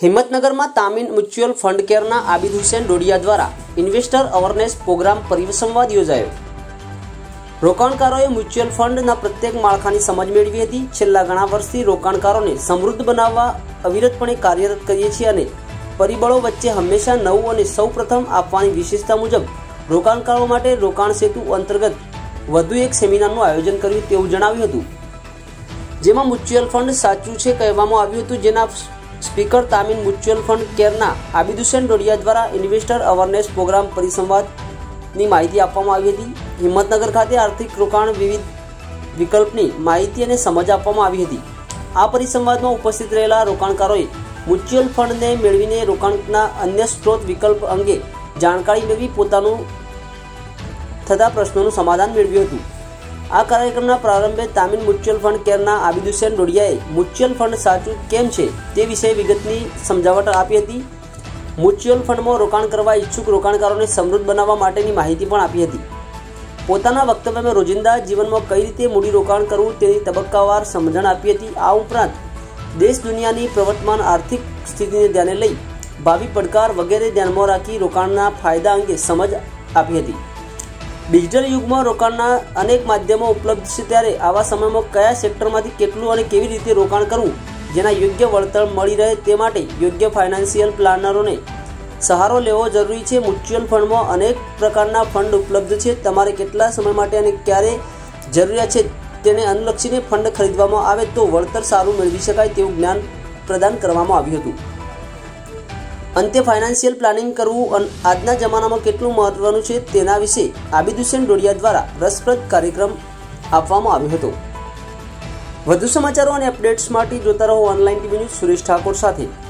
हिम्मतनगर में तामीन mutual fund केरना आबिद हुसैन डोडिया द्वारा इन्वेस्टर अवेरनेस प्रोग्राम परिसंवाद योजायो। रोकाणकारोए म्यूच्युअल फंडना प्रत्येक माळखानी समज मेळवी हती। छेल्ला घणा वर्षथी रोकाणकारोने समृद्ध बनाववा अविरतपणे कार्यरत करीए छीए अने परिबळो वच्चे हमेशा नवुं अने सौप्रथम आपवानी विशेषता मुजब रोकाणकारो माटे रोकाण सेतु अंतर्गत વધુ એક સેમિનારનું આયોજન કર્યું તેવું જણાવ્યું હતું, જેમાં મ્યુચ્યુઅલ ફંડ સાચું છે કહેવામાં આવ્યું હતું, જેના સ્પીકર તામીન મ્યુચ્યુઅલ ફંડ કેરના આબિદ હુસૈન ડોડિયા દ્વારા ઇન્વેસ્ટર અવેરનેસ પ્રોગ્રામ પરિસંવાદની માહિતી આપવામાં આવી હતી। હિંમતનગર ખાતે આર્થિક રોકાણ વિવિધ વિકલ્પની માહિતી અને સમજ આપવામાં આવી હતી। આ પરિસંવાદમાં ઉપસ્થિત રહેલા રોકાણકારોએ મ્યુચ્યુઅલ ફંડને મેળવીને રોકાણના અન્ય સ્ત્રોત વિકલ્પ અંગે જાણકારી મેળવી પોતાનું થતા પ્રશ્નોનું સમાધાન મેળવ્યું હતું। આ કાર્યક્રમના પ્રારંભે તામીન મ્યુચ્યુઅલ ફંડ કેરના આબિદ હુસૈન ડોડિયાએ મ્યુચ્યુઅલ ફંડ સાચું કેમ છે તે વિશે વિગતની સમજાવટ આપી હતી। મ્યુચ્યુઅલ ફંડમાં રોકાણ કરવા ઈચ્છુક રોકાણકારોને સમૃદ્ધ બનાવવા માટેની માહિતી પણ આપી હતી। પોતાના વક્તવ્યમાં રોજિંદા જીવનમાં કઈ રીતે મૂડી રોકાણ કરવું તેની તબક્કાવાર સમજણ આપી હતી। આ ઉપરાંત દેશ દુનિયાની પ્રવર્તમાન આર્થિક સ્થિતિને ધ્યાને લઈ ભાવિ પડકાર વગેરે ધ્યાનમાં રાખી રોકાણના ફાયદા અંગે સમજ આપી હતી। डिजिटल युग में रोकाणना अनेक माध्यमों उपलब्ध है, त्यारे आवा समय में कया सेक्टर में केटलुं अने केवी रीते रोकाण करवुं जेना योग्य वळतर मळी रहे ते माटे योग्य फाइनांशियल प्लानरोने सहारो लेवो जरूरी है। म्यूच्युअल फंड में अनेक प्रकारना फंड उपलब्ध है। तमारे केटला समय माटे अने क्यारे जरूरियात छे तेने अनुलक्षीने फंड खरीदवामां आवे तो वळतर सारुं मेळवी शकाय तेवुं ज्ञान प्रदान करवामां आव्युं हतुं। अंते फाइनांशियल प्लानिंग करवुं आजना जमाना में केटलुं महत्वनुं छे तेना विषे आबिद हुसैन डोडिया द्वारा रसप्रद कार्यक्रम आपवामां आव्यो हतो। વધુ સમાચારો અને અપડેટ્સ માટે જોતા રહો online TV news Suresh Thakor સાથે।